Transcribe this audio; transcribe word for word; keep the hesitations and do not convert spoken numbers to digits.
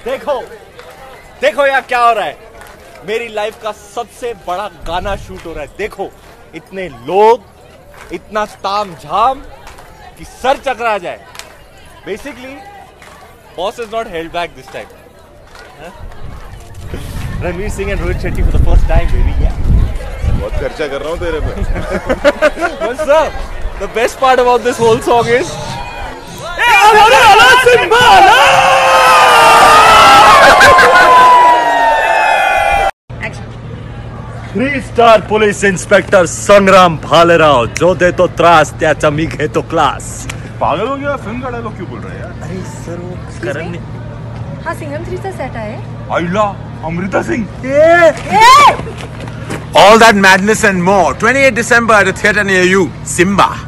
देखो देखो यार क्या हो रहा है, मेरी लाइफ का सबसे बड़ा गाना शूट हो रहा है। देखो इतने लोग, इतना ताम झाम कि सर चकरा जाए। Basically boss is not held back this time. Ranveer Singh and Rohit Shetty for the first time baby. या बहुत खर्चा कर रहा हूँ तेरे पे। But sir, the best part about this whole song is three star police inspector Sangram Bhalerao, जो दे तो त्रास त्याचा मी घेतो क्लास। पागल हो गया, फिल्म का डायलॉग क्यों बोल रहा है यार? अरे सर वो करण ने हाँ सिंघम थ्री चा सेट आहे। आइला Amrita Singh. All that madness and more. twenty-eighth December at a theatre near you. Simba.